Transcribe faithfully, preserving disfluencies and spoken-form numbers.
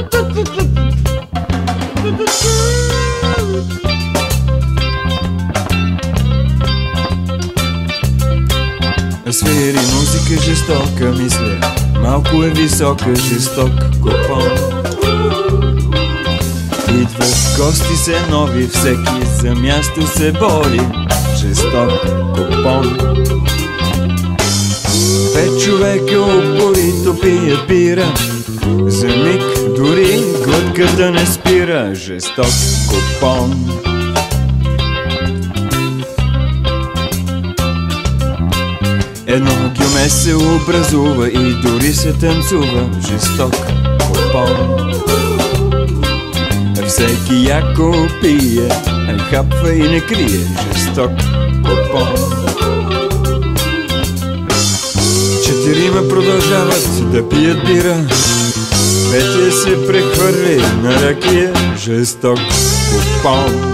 Свири музика жестока, мисля, малко е висока, жесток купон. Идват гости се нови, всеки за място се бори, жесток купон. Пет човека упорито пият бира, за миг дори глътката не спира, жесток купон. Едно гюме се образува и дори се танцува, жесток купон. Всеки яко пие, хапва и не крие, жесток купон. Четирима продължават да пият бира, петия се прехвърли на ракия, жесток купон.